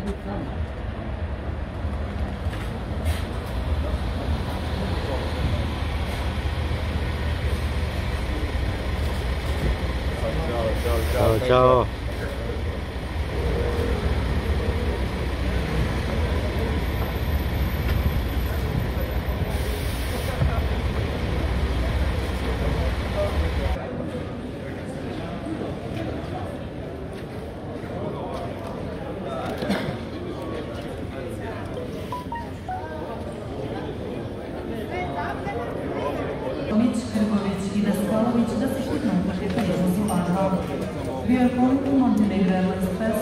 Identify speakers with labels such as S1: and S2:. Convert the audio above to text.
S1: Ciao, ciao.
S2: Krković i Daskalović da se hitno uključite iznosu Varna. Bio je ponuku Montenegro Express.